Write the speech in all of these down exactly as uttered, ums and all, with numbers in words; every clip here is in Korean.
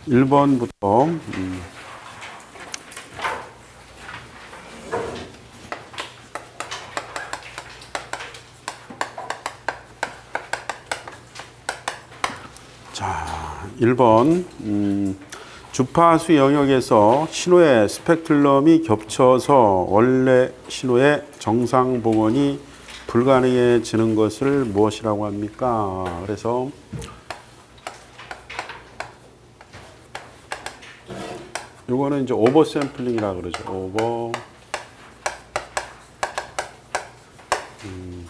일 번부터 음, 자, 일 번 음, 주파수 영역에서 신호의 스펙트럼이 겹쳐서 원래 신호의 정상 복원이 불가능해지는 것을 무엇이라고 합니까? 그래서 요거는 이제 오버 샘플링이라 그러죠. 오버 음,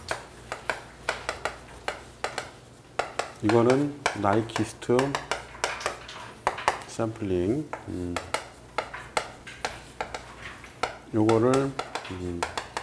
이거는 나이키스트 샘플링. 음, 요거를 음,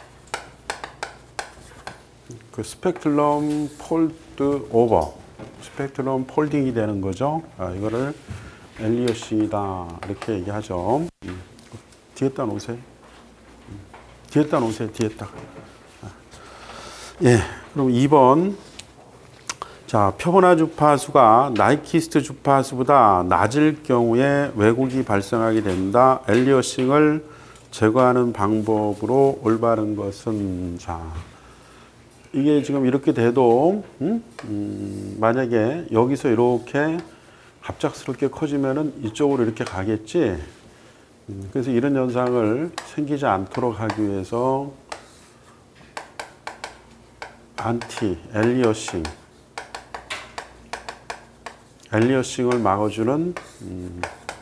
그 스펙트럼 폴드 오버, 스펙트럼 폴딩이 되는 거죠. 아, 이거를 엘리어싱이다 이렇게 얘기하죠. 음, 뒤에다 놓으세요. 음, 뒤에다 놓으세요. 뒤에다. 아, 예, 그럼 이 번. 자, 표본화 주파수가 나이키스트 주파수보다 낮을 경우에 왜곡이 발생하게 된다. 엘리어싱을 제거하는 방법으로 올바른 것은, 자, 이게 지금 이렇게 돼도 음? 음, 만약에 여기서 이렇게 갑작스럽게 커지면은 이쪽으로 이렇게 가겠지. 음, 그래서 이런 현상을 생기지 않도록 하기 위해서 안티 엘리어싱 엘리어싱을 막아주는 음,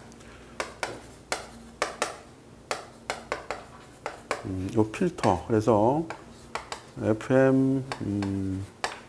음, 요 필터. 그래서 에프엠 음,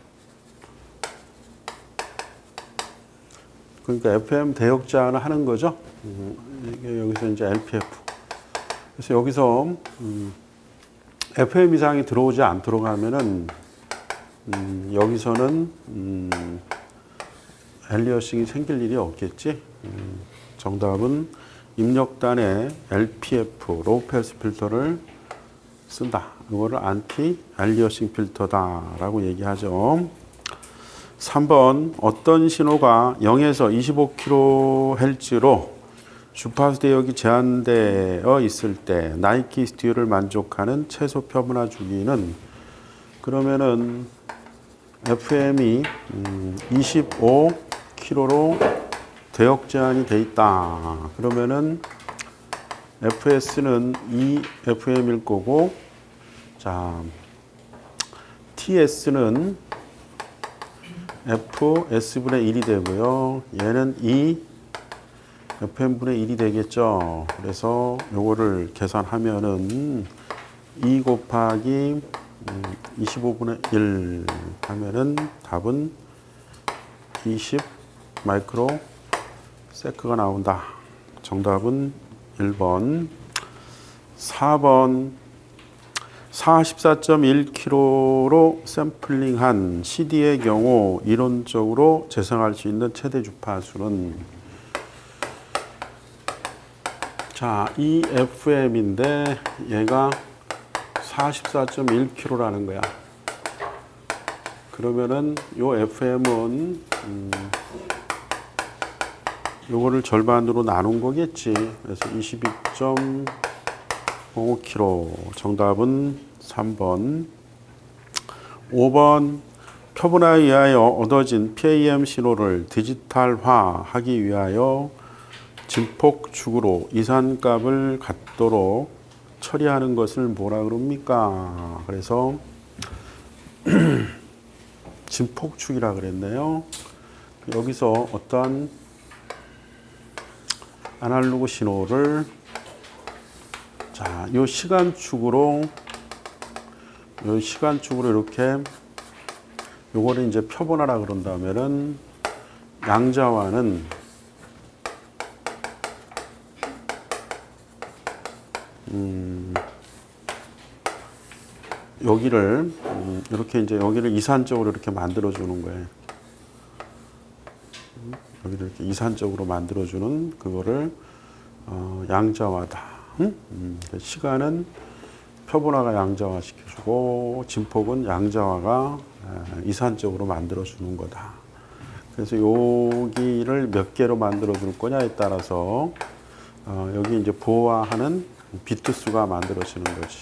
그러니까 에프엠 대역자를 하는 거죠. 음, 이게 여기서 이제 엘피에프. 그래서 여기서 음, 에프엠 이상이 들어오지 않도록 하면은 음, 여기서는 음, 엘리어싱이 생길 일이 없겠지. 음, 정답은 입력단에 엘피에프 로우 패스 필터를 쓴다. 이거를 안티 엘리어싱 필터다라고 얘기하죠. 삼 번 어떤 신호가 영에서 이십오 킬로헤르츠로 주파수 대역이 제한되어 있을 때 나이키스트를 만족하는 최소 표본화 주기는, 그러면은 에프엠이 음, 이십오 킬로로 대역 제한이 돼 있다. 그러면은 에프에스는 이 에프엠일 거고, 자, 티에스는 에프에스분의 일이 되고요. 얘는 이 에프엠분의 일이 되겠죠. 그래서 요거를 계산하면은 이 곱하기 이십오분의 일 하면은 답은 이십 마이크로 세크가 나온다. 정답은 일 번. 사 번 사십사 점 일 킬로그램로 샘플링한 씨디의 경우 이론적으로 재생할 수 있는 최대 주파수는, 자, 이 에프엠인데 얘가 사십사 점 일 킬로그램라는 거야. 그러면은 요 에프엠은 음, 요거를 절반으로 나눈 거겠지. 그래서 이십이 점 오 킬로그램. 정답은 삼 번. 오 번 표본화에 의하여 얻어진 피에이엠 신호를 디지털화하기 위하여 진폭축으로 이산값을 갖도록 처리하는 것을 뭐라 그럽니까? 그래서 진폭축이라 그랬네요. 여기서 어떤 아날로그 신호를, 자, 요 시간축으로 요 시간축으로 이렇게 요거를 이제 표본화라 그런다면은 양자와는 음, 여기를 음, 이렇게 이제 여기를 이산적으로 이렇게 만들어 주는 거예요. 여기를 이렇게 이산적으로 만들어 주는 그거를 어, 양자화다. 응? 음, 시간은 표본화가 양자화 시켜주고 진폭은 양자화가 에, 이산적으로 만들어 주는 거다. 그래서 여기를 몇 개로 만들어 줄 거냐에 따라서 어, 여기 이제 보호하는 비트 수가 만들어지는 거지.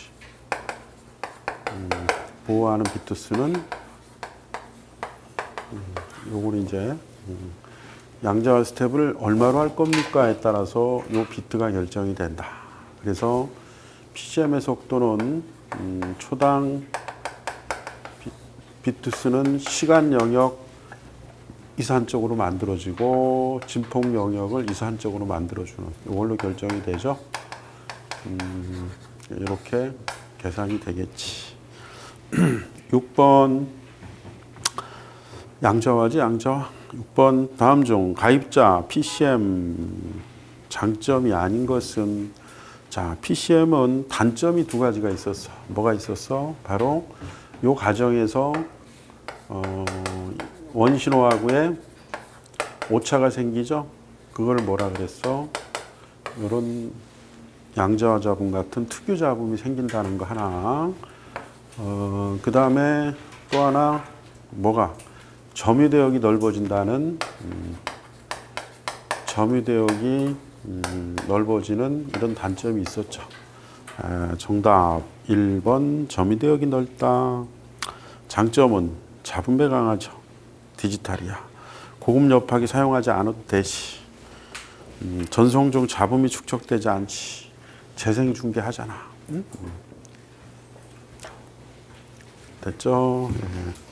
음, 보호하는 비트 수는 음, 요걸 이제 음, 양자화 스텝을 얼마로 할 겁니까에 따라서 요 비트가 결정이 된다. 그래서 피씨엠의 속도는 음, 초당 비, 비트 수는 시간 영역 이산적으로 만들어지고 진폭 영역을 이산적으로 만들어주는 이걸로 결정이 되죠. 음, 이렇게 계산이 되겠지. 육 번 양자화지 양자화. 육 번 다음 중 가입자 피씨엠 장점이 아닌 것은, 자 피씨엠은 단점이 두 가지가 있었어. 뭐가 있었어? 바로 요 과정에서 어, 원신호하고의 오차가 생기죠. 그걸 뭐라 그랬어? 이런 양자화 잡음 같은 특유 잡음이 생긴다는 거 하나. 어, 그 다음에 또 하나 뭐가? 점유대역이 넓어진다는 음, 점유대역이 음, 넓어지는 이런 단점이 있었죠. 에, 정답 일 번 점유대역이 넓다. 장점은 잡음에 강하죠. 디지털이야. 고급 옆하기 사용하지 않아도 되지. 음, 전송 중 잡음이 축적되지 않지. 재생 중계하잖아. 응? 음. 됐죠? 예.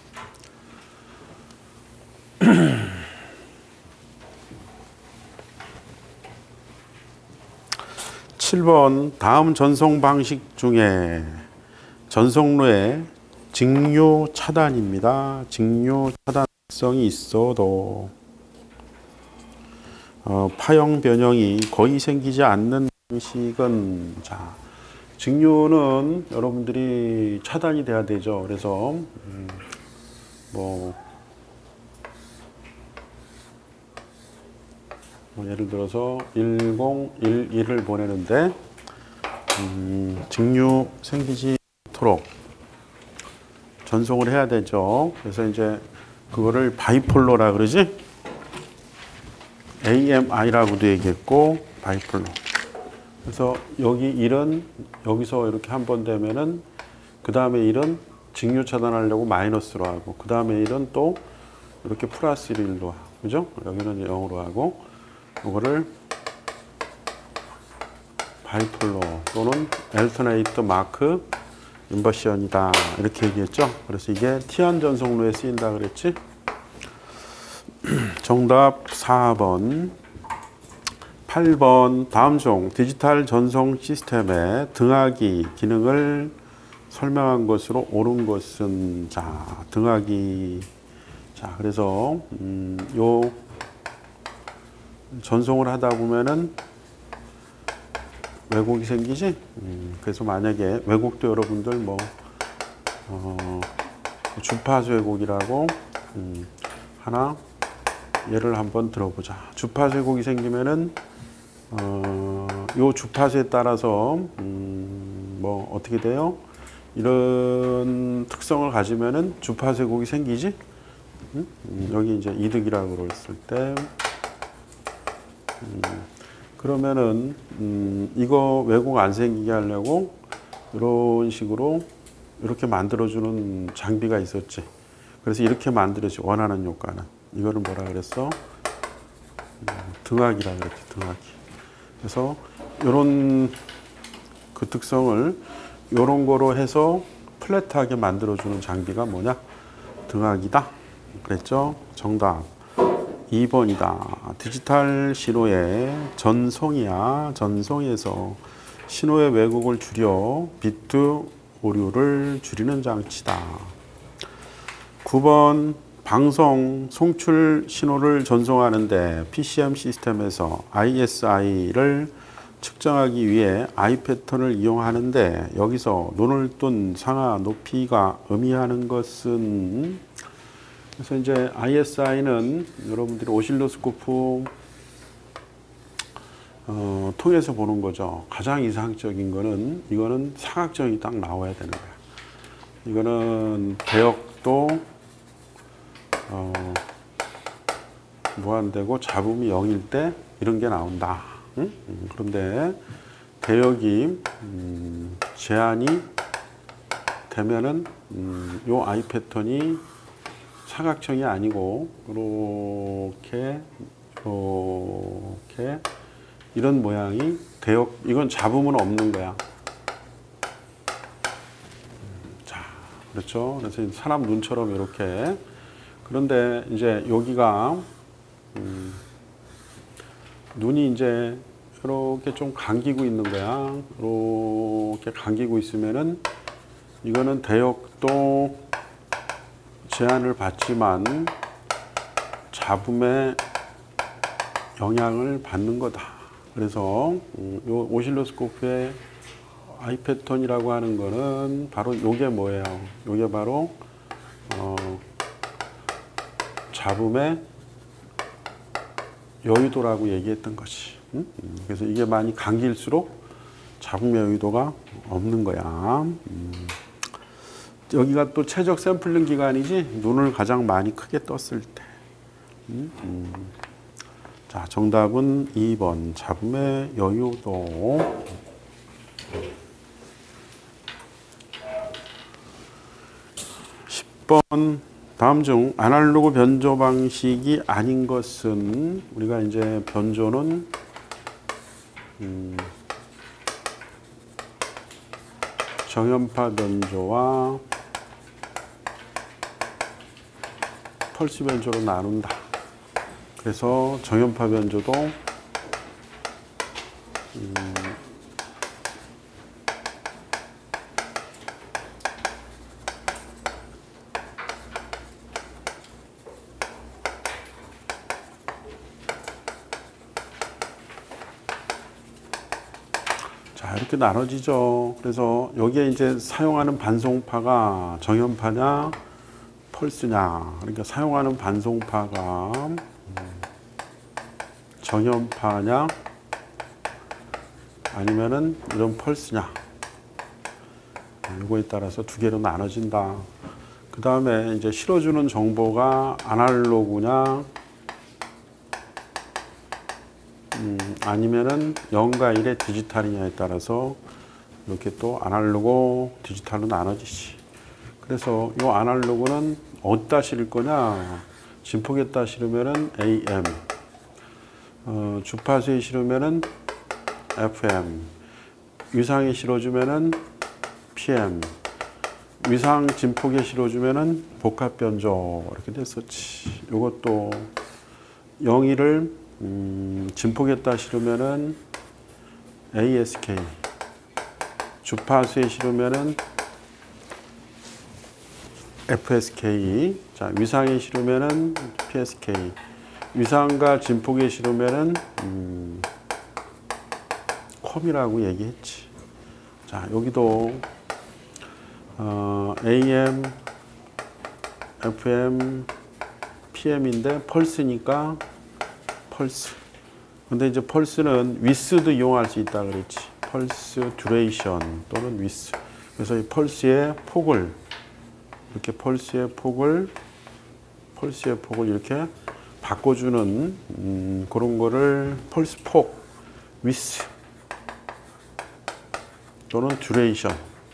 칠 번 다음 전송 방식 중에 전송로의 직료 차단입니다. 직료 차단 특성이 있어도 어, 파형 변형이 거의 생기지 않는 방식은, 자 직료는 여러분들이 차단이 돼야 되죠. 그래서 음, 뭐, 뭐 예를 들어서 일공일일을 보내는데 음, 직료 생기지 않도록 전송을 해야 되죠. 그래서 이제 그거를 바이폴로라 그러지? 에이엠아이라고도 얘기했고 바이폴로. 그래서 여기 일은 여기서 이렇게 한 번 되면은 그 다음에 일은 직료 차단하려고 마이너스로 하고 그 다음에 일은 또 이렇게 플러스 일로 하고, 그죠? 여기는 영으로 하고 이거를 바이폴로 또는 엘터네이터 마크 인버션이다 이렇게 얘기했죠. 그래서 이게 티안 전송로에 쓰인다 그랬지. 정답 사 번. 팔 번 다음 중 디지털 전송 시스템의 등하기 기능을 설명한 것으로 옳은 것은, 자 등하기. 자 그래서 음, 요 전송을 하다 보면은 왜곡이 생기지. 음, 그래서 만약에 왜곡도 여러분들 뭐 어, 주파수 왜곡이라고 음, 하나 예를 한번 들어보자. 주파수 왜곡이 생기면은 어, 요 주파수에 따라서 음, 뭐 어떻게 돼요? 이런 특성을 가지면은 주파수 왜곡이 생기지. 음? 음, 여기 이제 이득이라고 그랬을 때 음, 그러면은 음, 이거 왜곡 안 생기게 하려고 이런 식으로 이렇게 만들어주는 장비가 있었지. 그래서 이렇게 만들어지 원하는 효과는 이거를 뭐라 그랬어? 음, 등하기라 그랬지. 등하기. 그래서 이런 그 특성을 이런 거로 해서 플랫하게 만들어주는 장비가 뭐냐? 등하기다. 그랬죠? 정답 이 번이다. 디지털 신호의 전송이야. 전송에서 신호의 왜곡을 줄여 비트 오류를 줄이는 장치다. 구 번 방송 송출 신호를 전송하는데 피씨엠 시스템에서 아이에스아이를 측정하기 위해 I 패턴을 이용하는데 여기서 눈을 뜬 상하 높이가 의미하는 것은, 그래서 이제 아이에스아이는 여러분들이 오실로스코프 어, 통해서 보는 거죠. 가장 이상적인 거는 이거는 사각형이 딱 나와야 되는 거야. 이거는 대역도 어, 무한대고 잡음이 영일 때 이런 게 나온다. 응? 음, 그런데 대역이 음, 제한이 되면은 음, 요 I 패턴이 사각형이 아니고 이렇게 이렇게 이런 모양이 대역, 이건 잡음은 없는 거야. 자, 그렇죠. 그래서 사람 눈처럼 이렇게. 그런데 이제 여기가 음, 눈이 이제 이렇게 좀 감기고 있는 거야. 이렇게 감기고 있으면은 이거는 대역도 제한을 받지만 잡음의 영향을 받는 거다. 그래서 요 오실로스코프의 I 패턴이라고 하는 거는 바로 요게 뭐예요? 요게 바로 어, 잡음의 여유도라고 얘기했던 거지. 응? 그래서 이게 많이 감길수록 잡음의 여유도가 없는 거야. 음. 여기가 또 최적 샘플링 기간이지, 눈을 가장 많이 크게 떴을 때. 음, 음. 자, 정답은 이 번 잡음의 여유도. 십 번 다음 중 아날로그 변조 방식이 아닌 것은, 우리가 이제 변조는 음, 정연파 변조와 펄스 변조로 나눈다. 그래서 정연파 변조도 음, 자, 이렇게 나눠지죠. 그래서 여기에 이제 사용하는 반송파가 정연파냐 펄스냐. 그러니까 사용하는 반송파가 정연파냐 아니면은 이런 펄스냐. 이거에 따라서 두 개로 나눠진다. 그 다음에 이제 실어주는 정보가 아날로그냐 음, 아니면은 영과 일의 디지털이냐에 따라서 이렇게 또 아날로그 디지털로 나눠지지. 그래서 이 아날로그는 어디다 실을 거냐? 진폭에다 실으면은 에이엠, 어, 주파수에 실으면은 에프엠, 위상에 실어주면은 피엠, 위상 진폭에 실어주면은 복합 변조 이렇게 됐었지. 이것도 영일을 음, 진폭에다 실으면은 에이에스케이, 주파수에 실으면은 에프에스케이, 자, 위상에 실으면은 피에스케이, 위상과 진폭에 실으면은 음, 컴이라고 얘기했지. 자, 여기도 어, 에이엠, 에프엠, 피엠인데 펄스니까 펄스. 근데 이제 펄스는 위스도 이용할 수 있다 그랬지. 펄스 듀레이션 또는 위스. 그래서 이 펄스의 폭을 이렇게 펄스의 폭을 펄스의 폭을 이렇게 바꿔주는 음, 그런 거를 펄스 폭, 위스 또는 듀레이션.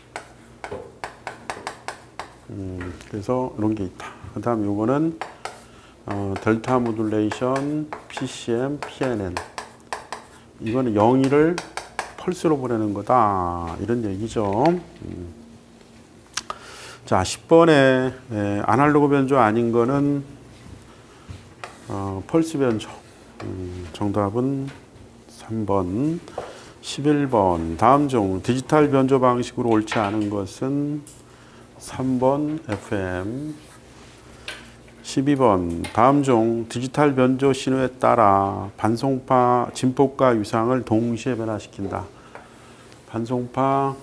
음, 그래서 이런 게 있다. 그 다음 요거는 어, 델타 모듈레이션, 피씨엠, 피엔엔. 이거는 영일을 펄스로 보내는 거다. 이런 얘기죠. 음. 자, 십 번에 에, 아날로그 변조 아닌 거는 어, 펄스 변조. 음, 정답은 삼 번. 십일 번 다음 중 디지털 변조 방식으로 옳지 않은 것은 삼 번 에프엠. 십이 번 다음 중 디지털 변조 신호에 따라 반송파 진폭과 위상을 동시에 변화시킨다. 반송파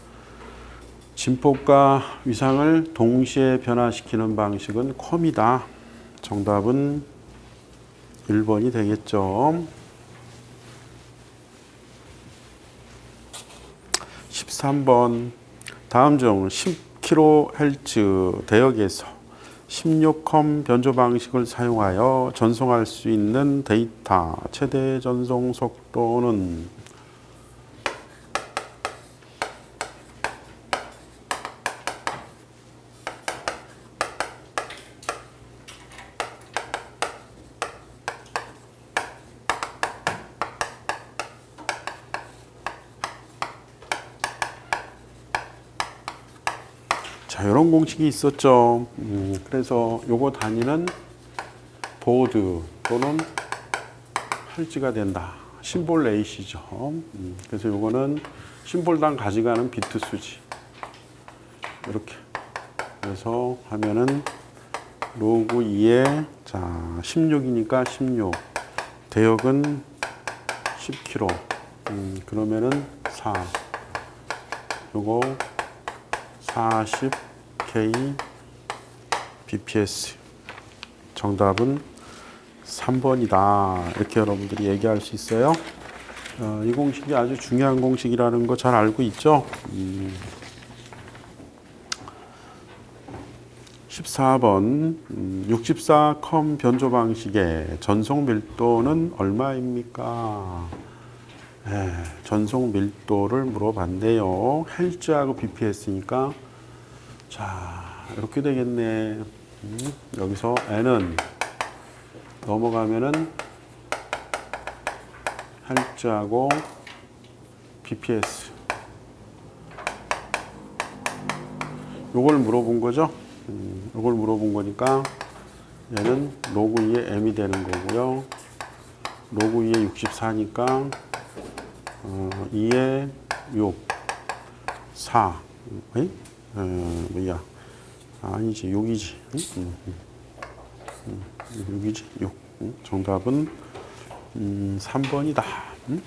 진폭과 위상을 동시에 변화시키는 방식은 컴이다. 정답은 일 번이 되겠죠. 십삼 번 다음 중 십 킬로헤르츠 대역에서 십육 컴 변조 방식을 사용하여 전송할 수 있는 데이터 최대 전송 속도는 자, 이런 공식이 있었죠. 음, 그래서 요거 단위는 보드 또는 hertz가 된다. 심볼 레이시죠. 음, 그래서 요거는 심볼당 가져가는 비트 수지. 이렇게. 그래서 하면은 로그 이에 자 십육이니까 십육. 대역은 십 킬로미터. 음, 그러면은 사. 요거 사십 케이 비피에스. 정답은 삼 번이다. 이렇게 여러분들이 얘기할 수 있어요. 어, 이 공식이 아주 중요한 공식이라는 거 잘 알고 있죠? 음. 십사 번 음, 육십사 컴 변조 방식의 전송 밀도는 얼마입니까? 에, 전송 밀도를 물어봤네요. 헬츠하고 비피에스니까 자 이렇게 되겠네. 음, 여기서 N은 넘어가면은 헬츠하고 비피에스 요걸 물어본 거죠. 음, 요걸 물어본 거니까 얘는 로그 이에 M이 되는 거고요. 로그 이에 육십사니까 어, 이에 육, 사, 에이? 어, 뭐야? 아니지, 육이지. 응? 응, 응. 응, 육이지, 육. 응? 정답은 음, 삼 번이다. 응?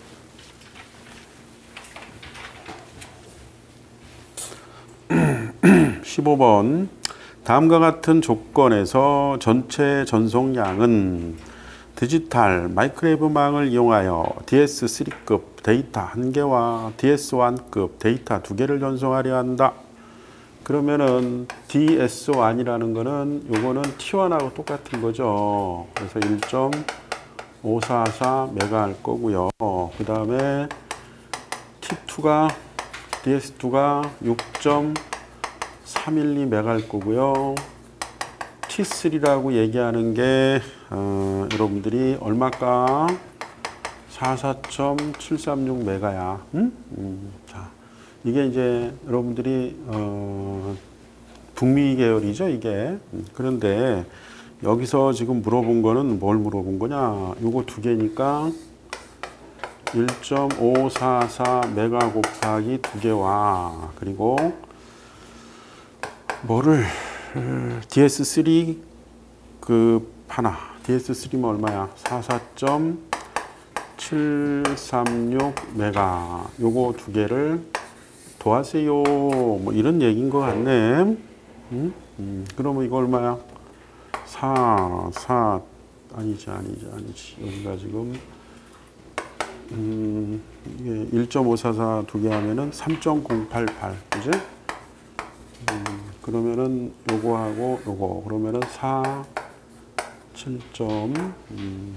십오 번 다음과 같은 조건에서 전체 전송량은 디지털 마이크로웨이브망을 이용하여 디에스 쓰리급 데이터 한 개와 디에스 원급 데이터 두 개를 전송하려 한다. 그러면은 디에스 원이라는 거는 요거는 티 원하고 똑같은 거죠. 그래서 일 점 오사사 메가 할 거고요. 그 다음에 티 투가 디에스 투가 육 점 삼일이 메가 할 거고요. 티 쓰리라고 얘기하는 게 어, 여러분들이 얼마까? 사십사 점 칠삼육 메가야. 음? 음, 자, 이게 이제 여러분들이 어, 북미 계열이죠, 이게. 그런데 여기서 지금 물어본 거는 뭘 물어본 거냐? 요거 두 개니까 일 점 오사사 메가 곱하기 두 개와 그리고 뭐를 디에스 쓰리 그 하나 디에스 쓰리면 얼마야? 사십사 점 칠삼육 메가 요거 두 개를 도하세요. 뭐 이런 얘기인 것 같네. 음? 음. 그러면 이거 얼마야? 사, 사 아니지 아니지 아니지 여기가 지금 음, 이게 일 점 오사사 두 개 하면은 삼 점 공팔팔 그지? 음, 그러면은 요거하고 요거 그러면은 사, 칠 점 음,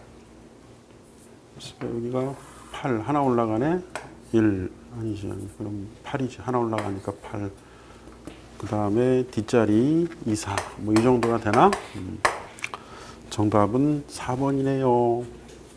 여기가 팔 하나 올라가네. 일 아니지 아니 그럼 팔이지 하나 올라가니까 팔. 그 다음에 뒷자리 이십사 뭐 이 정도가 되나? 음, 정답은 사 번이네요.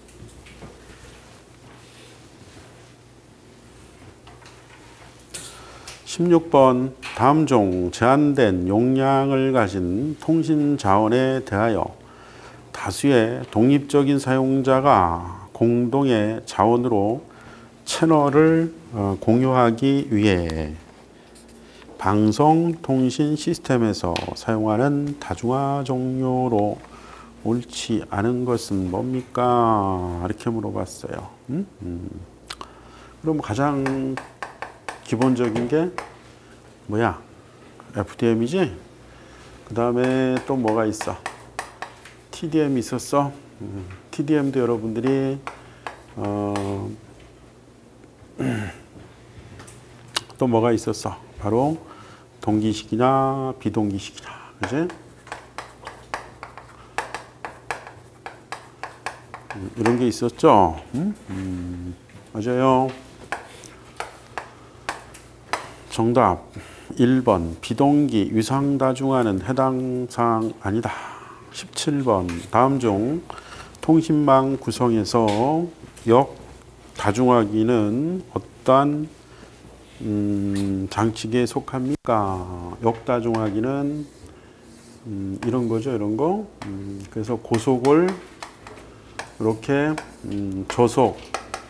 십육 번 다음 중 제한된 용량을 가진 통신 자원에 대하여 다수의 독립적인 사용자가 공동의 자원으로 채널을 공유하기 위해 방송 통신 시스템에서 사용하는 다중화 종료로 옳지 않은 것은 뭡니까? 이렇게 물어봤어요. 음? 음. 그럼 가장 기본적인 게 뭐야? 에프디엠이지? 그 다음에 또 뭐가 있어? 티디엠 있었어? 음, 티디엠도 여러분들이 어, 또 뭐가 있었어? 바로 동기식이나 비동기식이나 그지? 이런 게 있었죠. 음? 음, 맞아요. 정답 일 번 비동기 위상다중화는 해당 사항 아니다. 십칠 번 다음 중 통신망 구성에서 역다중화기는 어떠한 음, 장치계에 속합니까? 역다중화기는 음, 이런 거죠, 이런 거. 음, 그래서 고속을 이렇게 음, 저속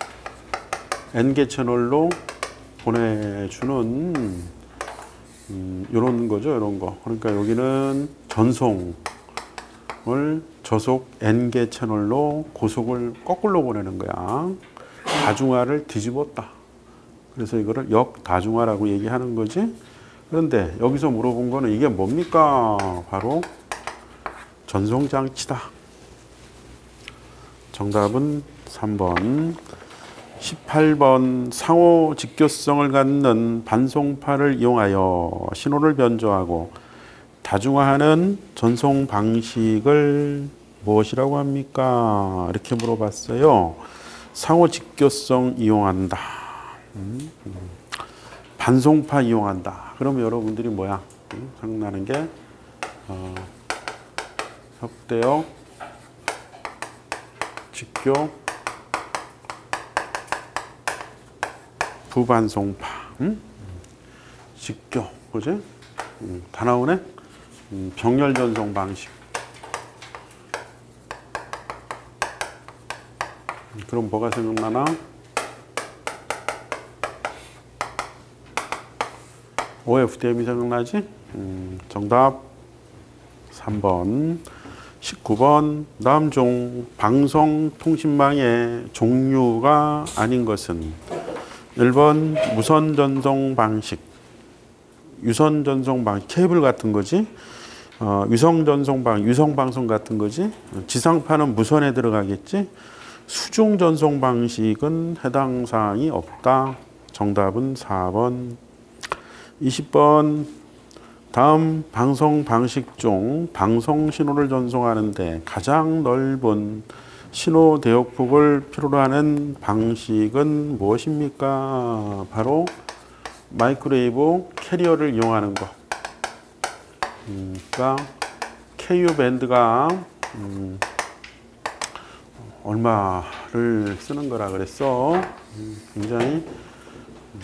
N개 채널로 보내주는 음, 이런 거죠, 이런 거. 그러니까 여기는 전송을 저속 N개 채널로 고속을 거꾸로 보내는 거야. 다중화를 뒤집었다. 그래서 이거를 역다중화라고 얘기하는 거지. 그런데 여기서 물어본 거는 이게 뭡니까? 바로 전송장치다. 정답은 삼 번. 십팔 번 상호 직교성을 갖는 반송파를 이용하여 신호를 변조하고 다중화하는 전송 방식을 무엇이라고 합니까? 이렇게 물어봤어요. 상호 직교성 이용한다. 음, 음. 반송파 이용한다. 그러면 여러분들이 뭐야? 음, 생각나는 게 어, 협대역 직교 부반송파, 응? 직교, 그지? 음, 다 나오네? 음, 병렬 전송 방식. 그럼 뭐가 생각나나? 오에프디엠이 생각나지? 음, 정답 삼 번. 십구 번 다음 중 방송통신망의 종류가 아닌 것은 일 번 무선 전송 방식, 유선 전송 방식, 케이블 같은 거지. 어, 위성 전송 방, 위성 방송 같은 거지. 지상파는 무선에 들어가겠지. 수중 전송 방식은 해당 사항이 없다. 정답은 사 번. 이십 번 다음 방송 방식 중 방송 신호를 전송하는데 가장 넓은 신호 대역폭을 필요로 하는 방식은 무엇입니까? 바로 마이크로웨이브 캐리어를 이용하는 거. 음, 그러니까 케이유 밴드가 음, 얼마를 쓰는 거라 그랬어. 음, 굉장히 음.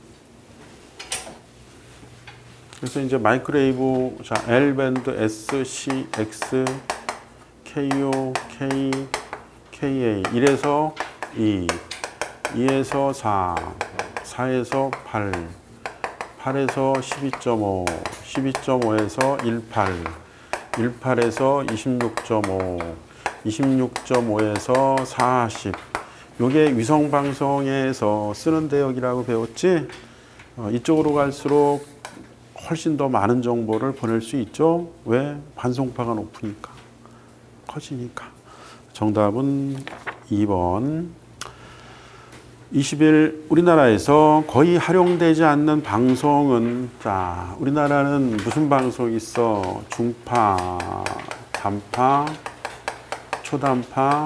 그래서 이제 마이크로웨이브 자 L 밴드 S, C, X, 케이유, K 케이에이 일에서 이, 이에서 사, 사에서 팔, 팔에서 십이 점 오, 십이 점 오에서 십팔, 십팔에서 이십육 점 오, 이십육 점 오에서 사십. 요게 위성방송에서 쓰는 대역이라고 배웠지? 어, 이쪽으로 갈수록 훨씬 더 많은 정보를 보낼 수 있죠? 왜? 반송파가 높으니까. 커지니까. 정답은 이 번. 이십 일 우리나라에서 거의 활용되지 않는 방송은 자, 우리나라는 무슨 방송이 있어? 중파, 단파, 초단파,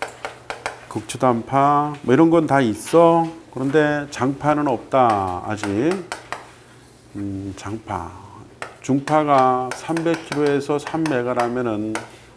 극초단파 뭐 이런 건 다 있어. 그런데 장파는 없다. 아직. 음, 장파. 중파가 삼백 킬로미터에서 삼 메가라면은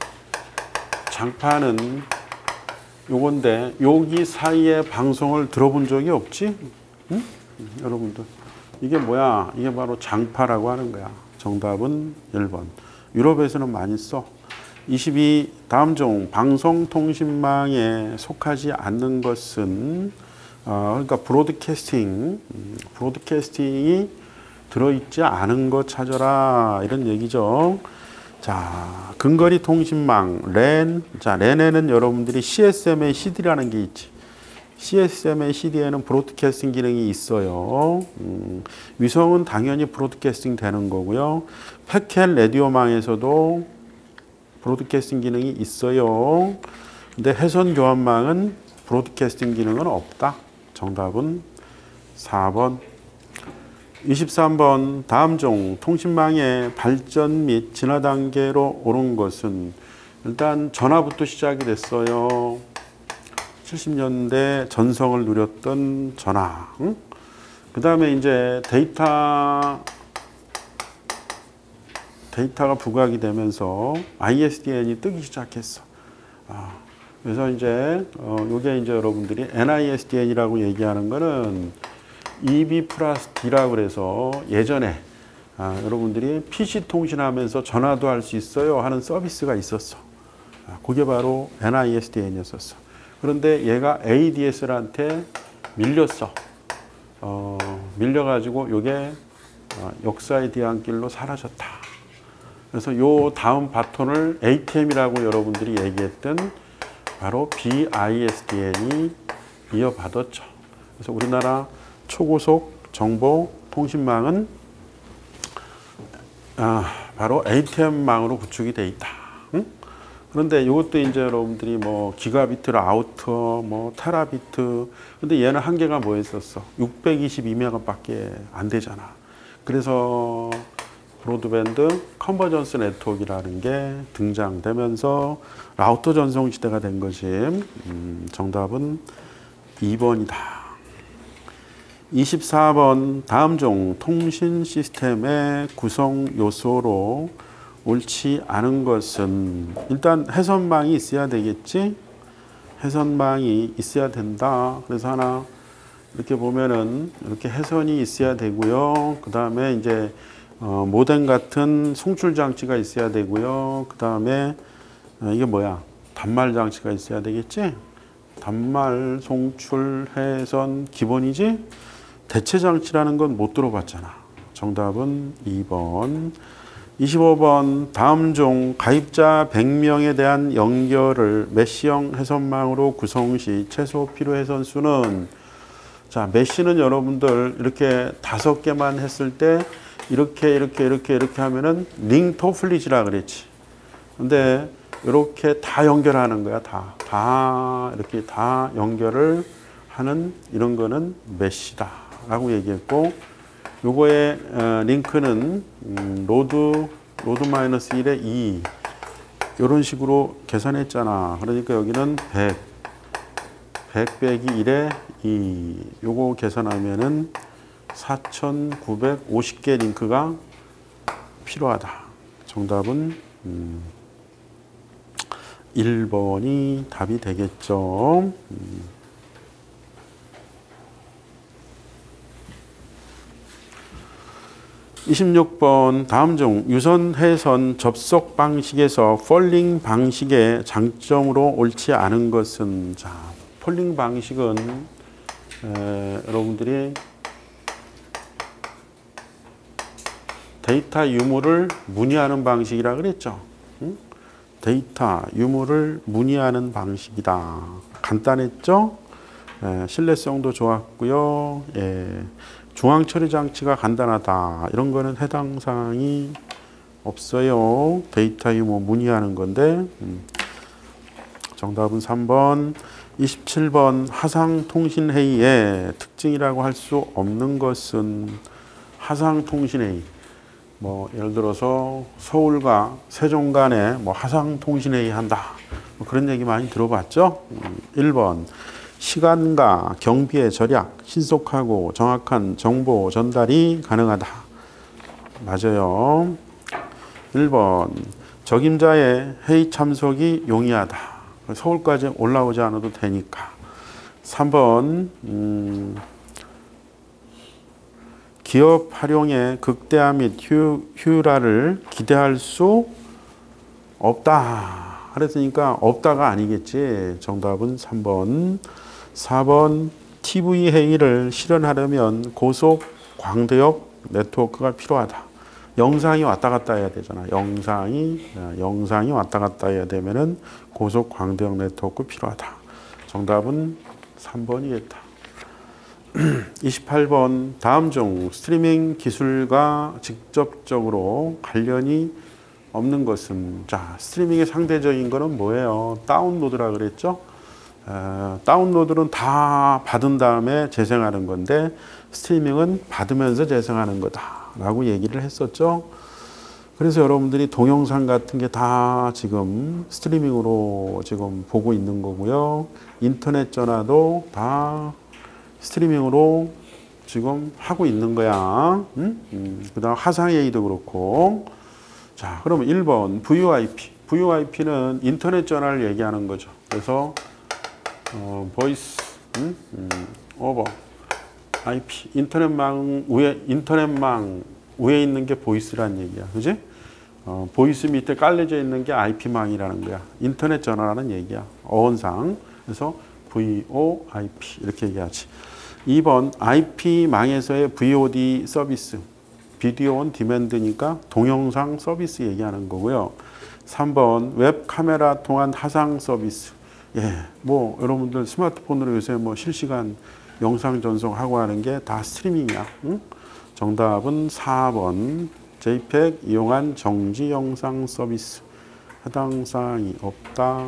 장파는 요건데 여기 사이에 방송을 들어본 적이 없지? 응? 여러분들 이게 뭐야? 이게 바로 장파라고 하는 거야. 정답은 일 번. 유럽에서는 많이 써. 이십이 다음 중 방송통신망에 속하지 않는 것은 어, 그러니까 브로드캐스팅 브로드캐스팅이 들어있지 않은 것 찾아라 이런 얘기죠. 자, 근거리 통신망, 랜. 자, 랜에는 여러분들이 씨에스엠에이 씨디라는 게 있지. 씨에스엠에이 씨디에는 브로드캐스팅 기능이 있어요. 음, 위성은 당연히 브로드캐스팅 되는 거고요. 패켓 라디오망에서도 브로드캐스팅 기능이 있어요. 근데 회선 교환망은 브로드캐스팅 기능은 없다. 정답은 사 번. 이십삼 번 다음 중 통신망의 발전 및 진화 단계로 오른 것은 일단 전화부터 시작이 됐어요. 칠십 년대 전성을 누렸던 전화. 응? 그 다음에 이제 데이터, 데이터가 부각이 되면서 아이에스디엔이 뜨기 시작했어. 아, 그래서 이제, 어, 요게 이제 여러분들이 엔아이에스디엔이라고 얘기하는 거는 이비 플러스 D라고 그래서 예전에 아, 여러분들이 피씨 통신하면서 전화도 할 수 있어요 하는 서비스가 있었어. 아, 그게 바로 엔아이에스디엔이었었어. 그런데 얘가 에이디에스엘한테 밀렸어. 어, 밀려가지고 요게 어, 역사의 뒤안길로 사라졌다. 그래서 요 다음 바톤을 에이티엠이라고 여러분들이 얘기했던 바로 비아이에스디엔이 이어받았죠. 그래서 우리나라 초고속 정보 통신망은 아, 바로 에이티엠망으로 구축이 돼 있다. 응? 그런데 이것도 이제 여러분들이 뭐 기가비트 라우터, 뭐 테라비트, 근데 얘는 한계가 뭐였었어? 육백이십이 메가밖에 안 되잖아. 그래서 브로드밴드 컨버전스 네트워크라는 게 등장되면서 라우터 전송 시대가 된 거지. 음, 정답은 이 번이다. 이십사 번 다음 중 통신 시스템의 구성 요소로 옳지 않은 것은 일단 해선망이 있어야 되겠지. 해선망이 있어야 된다. 그래서 하나 이렇게 보면은 이렇게 해선이 있어야 되고요. 그 다음에 이제 어, 모뎀 같은 송출 장치가 있어야 되고요. 그 다음에 어, 이게 뭐야? 단말 장치가 있어야 되겠지. 단말, 송출, 해선 기본이지. 대체 장치라는 건 못 들어봤잖아. 정답은 이 번. 이십오 번 다음 중 가입자 백 명에 대한 연결을 메시형 해선망으로 구성 시 최소 필요 해선 수는 자, 메시는 여러분들 이렇게 다섯 개만 했을 때 이렇게 이렇게 이렇게 이렇게 하면은 링 토플릿이라 그랬지. 근데 이렇게 다 연결하는 거야. 다. 다 이렇게 다 연결을 하는 이런 거는 메시다 라고 얘기했고, 요거의 어, 링크는 음, 로드 로드 마이너스 일에 이 이런 식으로 계산했잖아. 그러니까 여기는 백, 백 빼기 일에 이 요거 계산하면은 사천구백오십 개 링크가 필요하다. 정답은 음, 일 번이 답이 되겠죠. 음. 이십육 번 다음 중 유선 해선 접속 방식에서 폴링 방식의 장점으로 옳지 않은 것은 자, 폴링 방식은 에, 여러분들이 데이터 유무를 문의하는 방식이라 그랬죠. 응? 데이터 유무를 문의하는 방식이다. 간단했죠? 에, 신뢰성도 좋았고요. 예. 중앙 처리 장치가 간단하다. 이런 거는 해당 사항이 없어요. 데이터 유무 문의하는 건데. 음. 정답은 삼 번. 이십칠 번 하상통신회의의 특징이라고 할 수 없는 것은 하상통신회의. 뭐 예를 들어서 서울과 세종 간에 뭐 하상통신회의 한다. 뭐 그런 얘기 많이 들어봤죠? 음. 일 번. 시간과 경비의 절약, 신속하고 정확한 정보 전달이 가능하다. 맞아요. 일 번. 적임자의 회의 참석이 용이하다. 서울까지 올라오지 않아도 되니까. 삼 번. 음, 기업 활용의 극대화 및 휴, 휴라를 기대할 수 없다. 그랬으니까 없다가 아니겠지. 정답은 삼 번. 사 번. 티비 회의를 실현하려면 고속 광대역 네트워크가 필요하다. 영상이 왔다 갔다 해야 되잖아. 영상이 영상이 왔다 갔다 해야 되면은 고속 광대역 네트워크 필요하다. 정답은 삼 번이겠다. 이십팔 번 다음 중 스트리밍 기술과 직접적으로 관련이 없는 것은 자, 스트리밍의 상대적인 거는 뭐예요? 다운로드라 그랬죠? 어, 다운로드는 다 받은 다음에 재생하는 건데 스트리밍은 받으면서 재생하는 거다라고 얘기를 했었죠. 그래서 여러분들이 동영상 같은 게 다 지금 스트리밍으로 지금 보고 있는 거고요. 인터넷 전화도 다 스트리밍으로 지금 하고 있는 거야. 응? 음, 그 다음 화상회의도 그렇고. 자, 그러면 일 번 브이오아이피. 브이오아이피는 인터넷 전화를 얘기하는 거죠. 그래서 어, 보이스 음? 음, 오버 아이피. 인터넷망 위에 인터넷망 위에 있는 게 보이스란 얘기야. 그지? 어, 보이스 밑에 깔려져 있는 게 아이피망이라는 거야. 인터넷 전화라는 얘기야. 어원상. 그래서 브이오아이피 이렇게 얘기하지. 이 번 아이피망에서의 브이오디 서비스. 비디오 온 디맨드니까 동영상 서비스 얘기하는 거고요. 삼 번 웹 카메라 통한 화상 서비스. 예, 뭐 여러분들 스마트폰으로 요새 뭐 실시간 영상 전송하고 하는 게 다 스트리밍이야. 응? 정답은 사 번 제이팩 이용한 정지 영상 서비스. 해당 사항이 없다.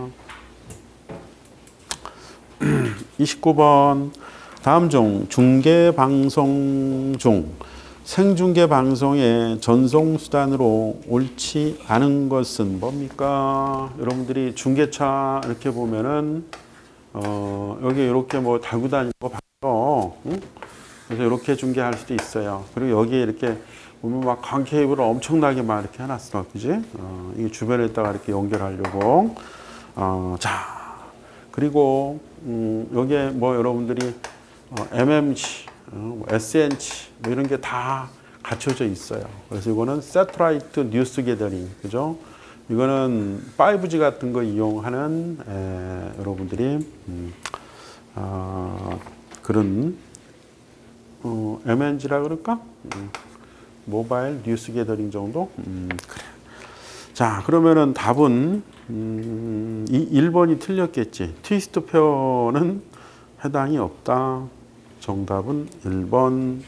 이십구 번 다음 중 중계 방송 중 생중계 방송의 전송 수단으로 옳지 않은 것은 뭡니까? 여러분들이 중계차 이렇게 보면은 어, 여기 이렇게 뭐 달고 다니는 거 봤죠? 응? 그래서 이렇게 중계할 수도 있어요. 그리고 여기에 이렇게 보면 막 광 케이블을 엄청나게 막 이렇게 해놨어, 그지? 어, 이 주변에다가 이렇게 연결하려고. 어, 자, 그리고 음, 여기에 뭐 여러분들이 어, 엠엠지, 어, 에스엔지 뭐 이런 게 다 갖춰져 있어요. 그래서 이거는 세트라이트 뉴스 게더링, 그죠? 이거는 파이브지 같은 거 이용하는 에, 여러분들이 음, 어, 그런 어, 엠엔지라 그럴까? 음, 모바일 뉴스 게더링 정도? 음, 그래. 자, 그러면은 답은 음, 이 일 번이 틀렸겠지. 트위스트 페어는 해당이 없다. 정답은 일 번.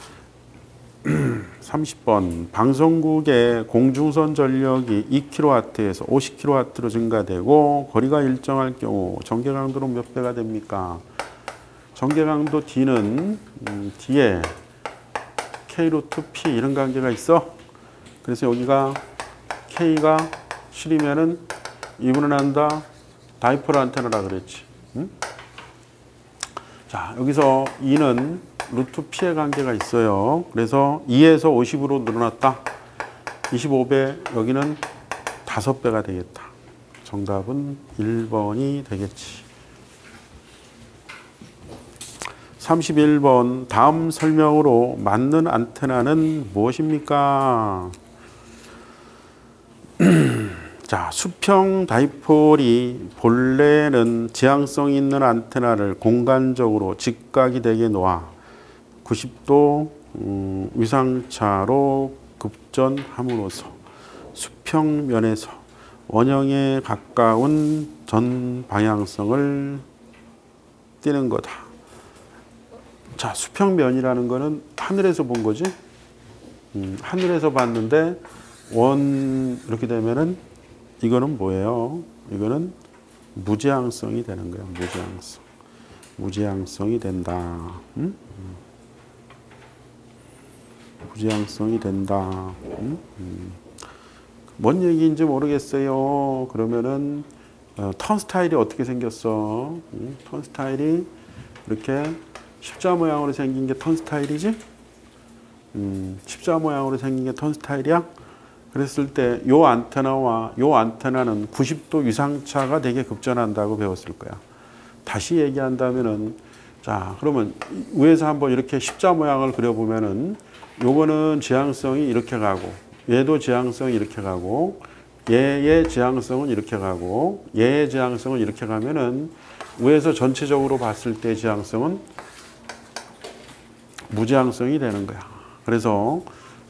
삼십 번 방송국의 공중선 전력이 이 킬로와트에서 오십 킬로와트로 증가되고 거리가 일정할 경우 전개 강도는 몇 배가 됩니까? 전개 강도 D는 음, D에 K 루트 P 이런 관계가 있어. 그래서 여기가 K가 실이면은 이분은 한다 다이폴 안테나라 그랬지. 응? 자, 여기서 E는 루트 P의 관계가 있어요. 그래서 이에서 오십으로 늘어났다. 이십오 배, 여기는 다섯 배가 되겠다. 정답은 일 번이 되겠지. 삼십일 번 다음 설명으로 맞는 안테나는 무엇입니까? 자, 수평 다이폴이 본래는 지향성 있는 안테나를 공간적으로 직각이 되게 놓아 구십 도 음, 위상차로 급전함으로써 수평면에서 원형에 가까운 전 방향성을 띠는 거다. 자, 수평면이라는 거는 하늘에서 본 거지. 음, 하늘에서 봤는데 원 이렇게 되면은 이거는 뭐예요? 이거는 무지향성이 되는 거예요. 무지향성. 무지향성이 된다. 음? 무지향성이 된다. 음? 음. 뭔 얘기인지 모르겠어요. 그러면은 어, 턴 스타일이 어떻게 생겼어? 음? 턴 스타일이 이렇게 십자 모양으로 생긴 게 턴 스타일이지? 음, 십자 모양으로 생긴 게 턴 스타일이야? 그랬을 때 요 안테나와 요 안테나는 구십 도 위상차가 되게 급전한다고 배웠을 거야. 다시 얘기한다면은 자, 그러면 위에서 한번 이렇게 십자 모양을 그려보면은 요거는 지향성이 이렇게 가고 얘도 지향성이 이렇게 가고 얘의 지향성은 이렇게 가고 얘의 지향성은 이렇게 가면은 위에서 전체적으로 봤을 때 지향성은 무지향성이 되는 거야. 그래서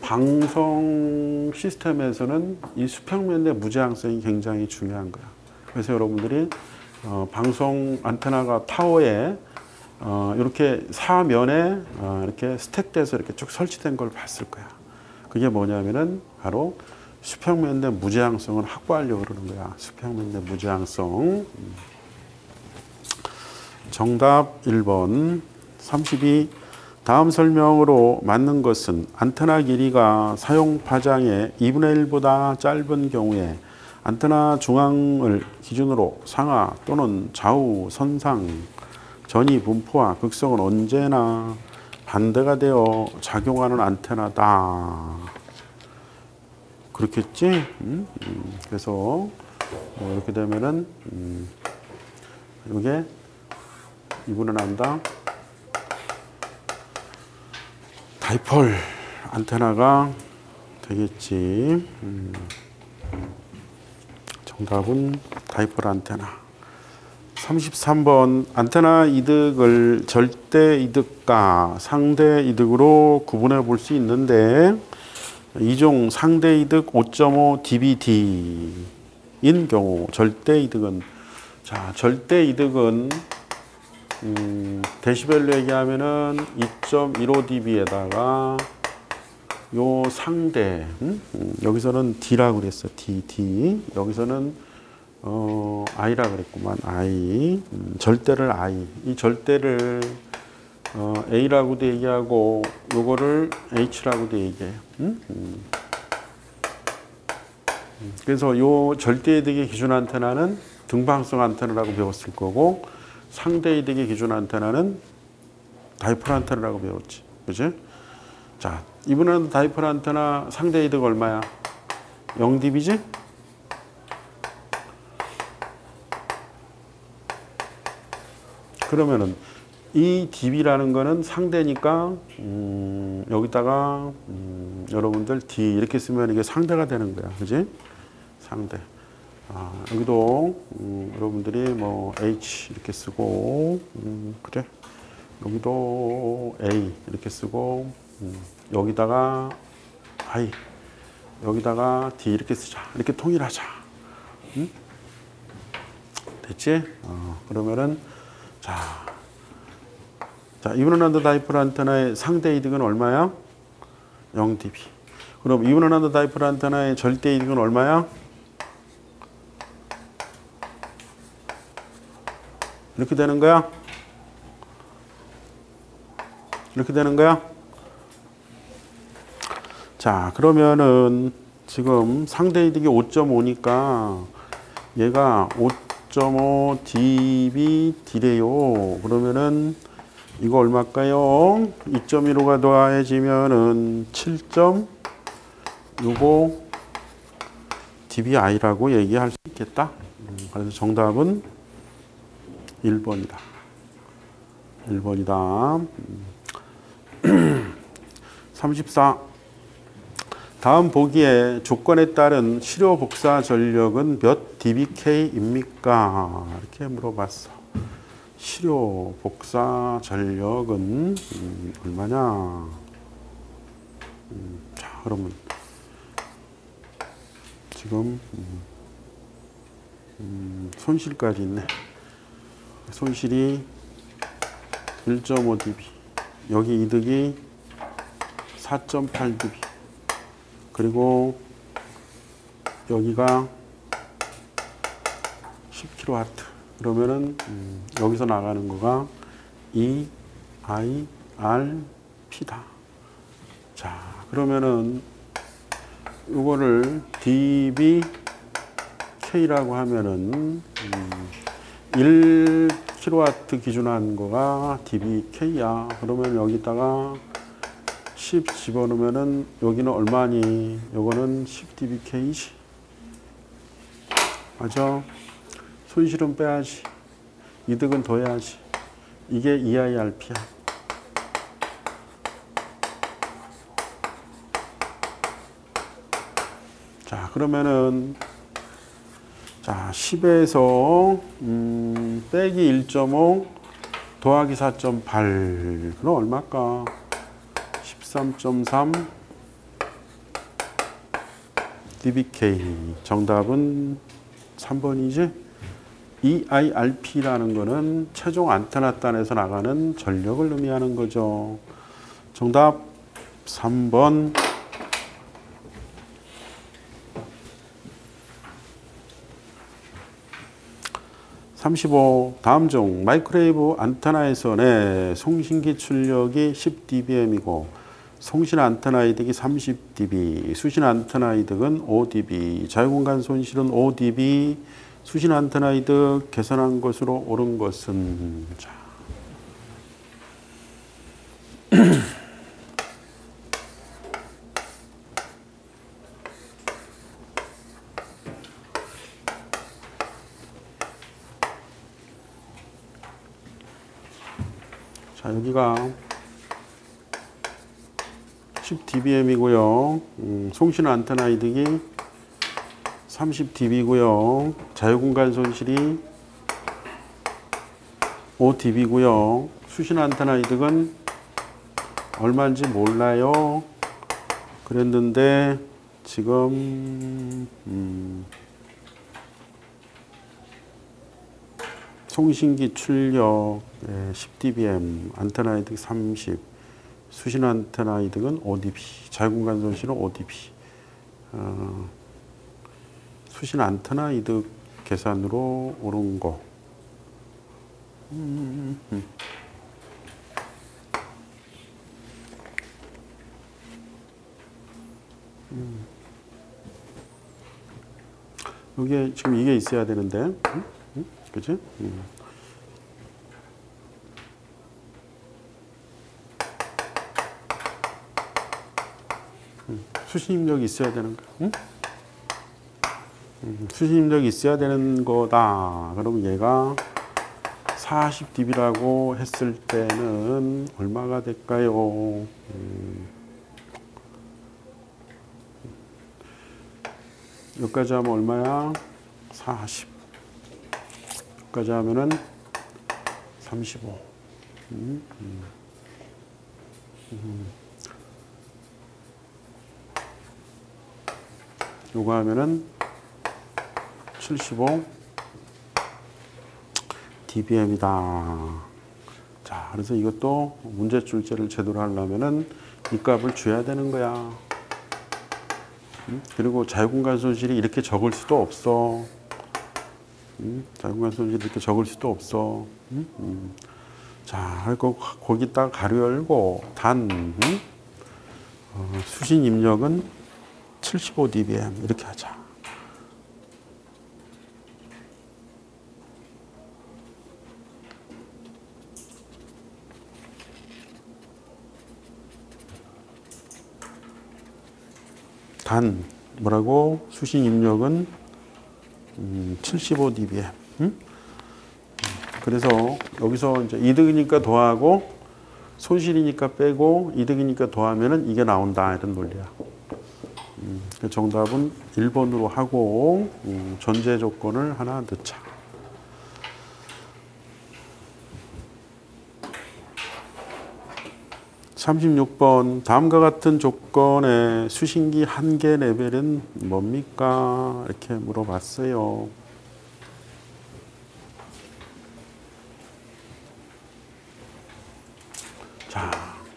방송 시스템에서는 이 수평면 내 무지향성이 굉장히 중요한 거야. 그래서 여러분들이 어, 방송 안테나가 타워에 어, 이렇게 사면에 어, 이렇게 스택돼서 이렇게 쭉 설치된 걸 봤을 거야. 그게 뭐냐면은 바로 수평면 내 무지향성을 확보하려고 그러는 거야. 수평면 내 무지향성. 정답 일 번. 삼십이 다음 설명으로 맞는 것은 안테나 길이가 사용 파장의 이분의 일보다 짧은 경우에 안테나 중앙을 기준으로 상하 또는 좌우 선상 전이 분포와 극성은 언제나 반대가 되어 작용하는 안테나다. 그렇겠지? 음? 음. 그래서 뭐 이렇게 되면은 음. 이게 이분은 한다. 다이폴 안테나가 되겠지. 음. 정답은 다이폴 안테나. 삼십삼 번 안테나 이득을 절대 이득과 상대 이득으로 구분해 볼 수 있는데 이종 상대 이득 오 점 오 디비디인 경우 절대 이득은 자 절대 이득은 음, 데시벨로 얘기하면은 이 점 일오 디비에다가 요 상대 음? 음, 여기서는 D라고 그랬어. D, D. 여기서는 어, I라 그랬구만. I. 음, 절대를 I. 이 절대를 어, A라고도 얘기하고 요거를 H라고도 얘기해. 음? 음. 그래서 요 절대 이득의 기준 안테나는 등방성 안테나라고 배웠을 거고 상대 이득의 기준 안테나는 다이폴 안테나라고 배웠지. 그지? 자, 이번에는 다이폴 안테나 상대 이득 얼마야? 영 디비지? 그러면은 이 디비라는 거는 상대니까 음, 여기다가 음, 여러분들 D 이렇게 쓰면 이게 상대가 되는 거야. 그지? 상대. 아, 여기도 음, 여러분들이 뭐 H 이렇게 쓰고 음, 그래. 여기도 A 이렇게 쓰고 음, 여기다가 I 여기다가 D 이렇게 쓰자. 이렇게 통일하자. 음? 됐지? 어, 그러면은 자, 자 이븐 언더 다이폴 안테나의 상대 이득은 얼마야? 영 디비. 그럼 이븐 언더 다이폴 안테나의 절대 이득은 얼마야? 이렇게 되는 거야? 이렇게 되는 거야? 자, 그러면은 지금 상대 이득이 오 점 오니까 얘가 오 점 오 디비디래요. 그러면은 이거 얼마일까요? 이 점 일오가 더해지면은 칠 점 육오 디비아이라고 얘기할 수 있겠다. 그래서 정답은 일 번이다. 일 번이다. 삼십사. 다음 보기에 조건에 따른 실효 복사 전력은 몇 디비케이입니까? 이렇게 물어봤어. 실효 복사 전력은 음, 얼마냐? 음, 자, 그러면 지금 음, 음, 손실까지 있네. 손실이 일 점 오 디비. 여기 이득이 사 점 팔 디비. 그리고 여기가 십 킬로와트. 그러면은 음, 여기서 나가는 거가 이 아이 알 피다. 자, 그러면은 이거를 디비케이라고 하면은 음, 일 킬로와트 기준한 거가 디비케이야. 그러면 여기다가 십 집어넣으면은 여기는 얼마니? 요거는 십 디비케이지. 맞아? 손실은 빼야지. 이득은 더해야지. 이게 이 아이 알 피야. 자, 그러면은 자, 십에서 음, 빼기 일 점 오 더하기 사 점 팔. 그럼 얼마일까? 십삼 점 삼 디비케이. 정답은 삼 번이지? 이 아이 알 피라는 거는 최종 안테나 단에서 나가는 전력을 의미하는 거죠. 정답 삼 번. 삼십오. 다음 중 마이크로웨이브 안테나에서 네, 송신기 출력이 십 디비엠이고 송신 안테나 이득이 삼십 디비, 수신 안테나 이득은 오 디비, 자유공간 손실은 오 디비, 수신 안테나 이득 계산한 것으로 옳은 것은 자. 자, 여기가 십 디비엠이고요. 음, 송신 안테나 이득이 삼십 디비고요. 자유공간 손실이 오 디비고요. 수신 안테나 이득은 얼마인지 몰라요. 그랬는데 지금 음, 송신기 출력 십 디비엠, 안테나 이득 삼십, 수신 안테나 이득은 오 디비, 자유공간 손실은 오 디비. 어, 수신 안테나 이득 계산으로 옳은 거. 음, 음. 음. 여기에 지금 이게 있어야 되는데, 음? 음? 그치? 음. 음. 수신 입력이 있어야 되는 거야. 응? 음. 수신 입력이 있어야 되는 거다. 그럼 얘가 사십 디비라고 했을 때는 얼마가 될까요? 음. 여기까지 하면 얼마야? 사십. 여기까지 하면은 삼십오. 음, 음. 음. 요거 하면은 칠십오 디비엠이다. 자, 그래서 이것도 문제 출제를 제대로 하려면은 이 값을 줘야 되는 거야. 음? 그리고 자유공간 손실이 이렇게 적을 수도 없어. 음? 자유공간 손실이 이렇게 적을 수도 없어. 음? 음. 자, 그리고 거기다 가로 열고 단 음? 어, 수신 입력은 칠십오 디비엠 이렇게 하자. 단 뭐라고? 수신 입력은 음, 칠십오 디비엠. 음? 그래서 여기서 이제 이득이니까 더하고 손실이니까 빼고 이득이니까 더하면은 이게 나온다 이런 논리야. 음, 그 정답은 일 번으로 하고 음, 전제 조건을 하나 넣자. 삼십육 번 다음과 같은 조건의 수신기 한계 레벨은 뭡니까? 이렇게 물어봤어요. 자,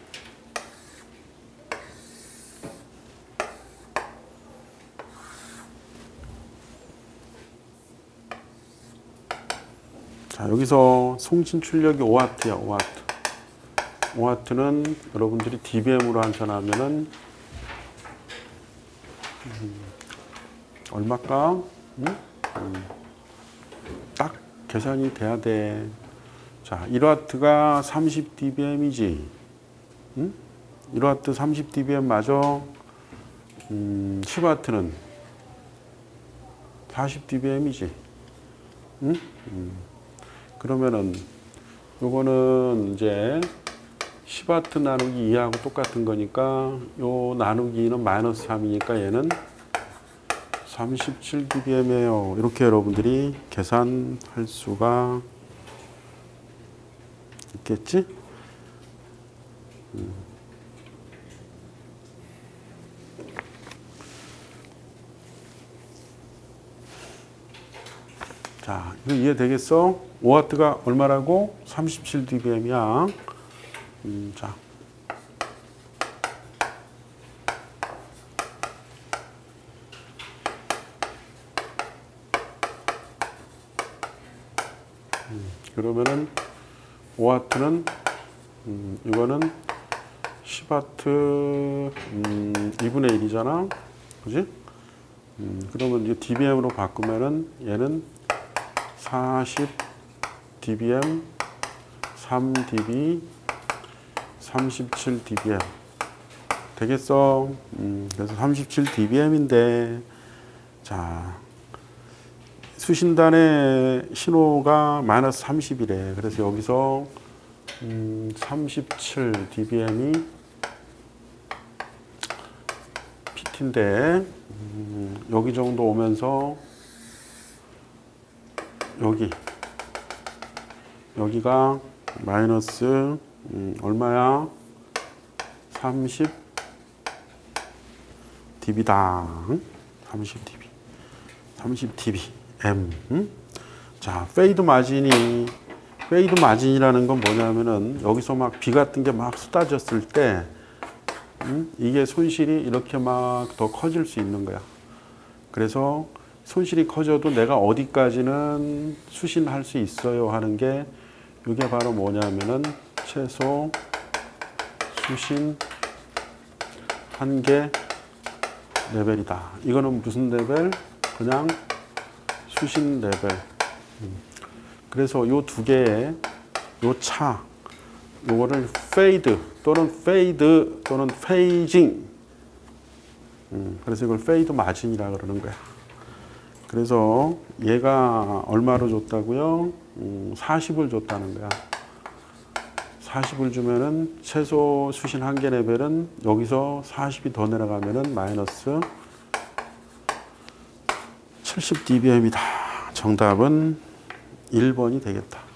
자 여기서 송신 출력이 오 와트야. 오 와트. 오 와트는 여러분들이 디비엠으로 환산하면은 음, 얼마까? 음? 음, 딱 계산이 돼야 돼. 자, 일 와트가 삼십 디비엠이지. 음? 일 와트 삼십 디비엠 맞아? 음, 십 와트는 사십 디비엠이지. 음? 음. 그러면은 요거는 이제 십 와트 나누기 이하고 똑같은 거니까 요 나누기 이는 마이너스 삼이니까 얘는 삼십칠 디비엠이에요. 이렇게 여러분들이 계산할 수가 있겠지? 음. 자, 이거 이해되겠어? 오 와트가 얼마라고? 삼십칠 디비엠이야. 음, 자. 그러면은 오 와트는 음, 이거는 십 와트 음, 이분의 일이잖아. 그지? 음, 그러면 이제 디비엠으로 바꾸면은 얘는 사십 디비엠, 삼 디비, 삼십칠 디비엠 되겠어. 음, 그래서 삼십칠 디비엠인데, 자, 수신단의 신호가 마이너스 삼십이래. 그래서 여기서 음, 삼십칠 디비엠이 피티인데, 음, 여기 정도 오면서 여기 여기가 마이너스 음, 얼마야? 삼십 디비다. 삼십 디비. 삼십 디비. M. 음? 자, 페이드 마진이 페이드 마진이라는 건 뭐냐면은 여기서 막 비 같은 게 막 쏟아졌을 때 음? 이게 손실이 이렇게 막 더 커질 수 있는 거야. 그래서 손실이 커져도 내가 어디까지는 수신할 수 있어요 하는 게 이게 바로 뭐냐면은 최소 수신 한계 레벨이다. 이거는 무슨 레벨? 그냥 수신 레벨. 그래서 요 두 개의 요 차, 요거를 페이드 또는 페이드 또는 페이징. 그래서 이걸 페이드 마진이라 그러는 거야. 그래서 얘가 얼마로 줬다고요? 음, 사십을 줬다는 거야. 사십을 주면은 최소 수신 한계 레벨은 여기서 사십이 더 내려가면은 마이너스 칠십 디비엠이다. 정답은 일 번이 되겠다.